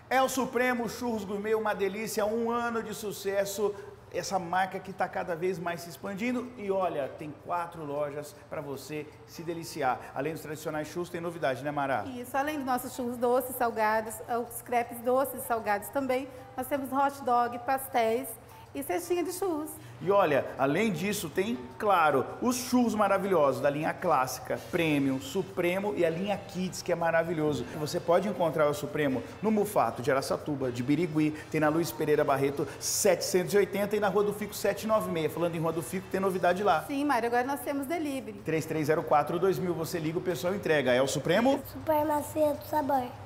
É o Supremo Churros Gourmet, uma delícia, um ano de sucesso. Essa marca que está cada vez mais se expandindo e olha, tem 4 lojas para você se deliciar. Além dos tradicionais churros, tem novidade, né, Mara? Isso, além dos nossos churros doces, salgados, os crepes doces e salgados também, nós temos hot dog, pastéis e cestinha de churros. E olha, além disso tem, claro, os churros maravilhosos da linha clássica, Premium, Supremo e a linha Kids, que é maravilhoso. Você pode encontrar o Supremo no Mufato de Araçatuba, de Birigui, tem na Luiz Pereira Barreto 780 e na Rua do Fico 796. Falando em Rua do Fico, tem novidade lá. Sim, Mário, agora nós temos delivery. 3304-2000, você liga, o pessoal entrega. É o Supremo? Supremacia do sabor.